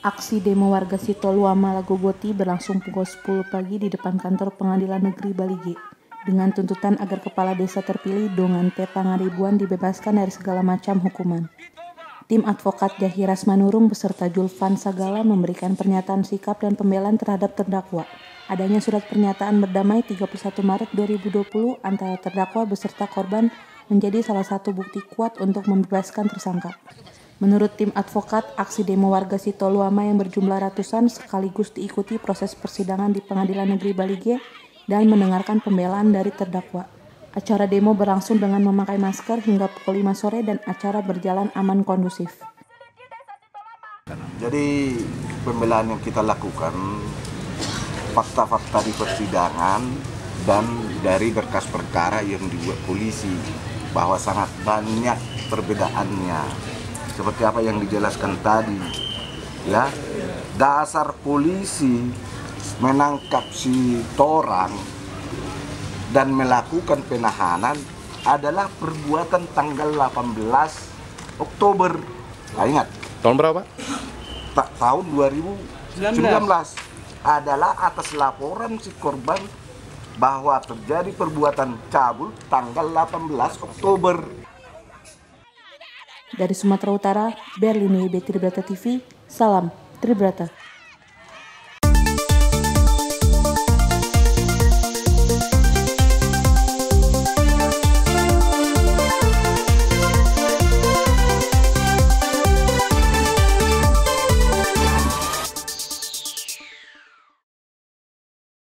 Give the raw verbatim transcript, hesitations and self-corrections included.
Aksi demo warga Sitoluama Lagoboti berlangsung pukul sepuluh pagi di depan kantor Pengadilan Negeri Balige dengan tuntutan agar kepala desa terpilih Dongan T. Pangaribuan dibebaskan dari segala macam hukuman. Tim advokat Jahiras Manurung beserta Julvan Sagala memberikan pernyataan sikap dan pembelaan terhadap terdakwa. Adanya surat pernyataan berdamai tiga puluh satu Maret dua ribu dua puluh antara terdakwa beserta korban menjadi salah satu bukti kuat untuk membebaskan tersangka. Menurut tim advokat, aksi demo warga Sitoluama yang berjumlah ratusan sekaligus diikuti proses persidangan di Pengadilan Negeri Balige dan mendengarkan pembelaan dari terdakwa. Acara demo berlangsung dengan memakai masker hingga pukul lima sore dan acara berjalan aman kondusif. Jadi pembelaan yang kita lakukan, fakta-fakta di persidangan dan dari berkas perkara yang dibuat polisi bahwa sangat banyak perbedaannya. Seperti apa yang dijelaskan tadi, ya, dasar polisi menangkap si Torang dan melakukan penahanan adalah perbuatan tanggal delapan belas Oktober. Nah, ingat, tahun berapa? Ta- tahun dua ribu sembilan belas adalah atas laporan si korban bahwa terjadi perbuatan cabul tanggal delapan belas Oktober. Dari Sumatera Utara, Berlini B Tribrata T V, salam Tribrata.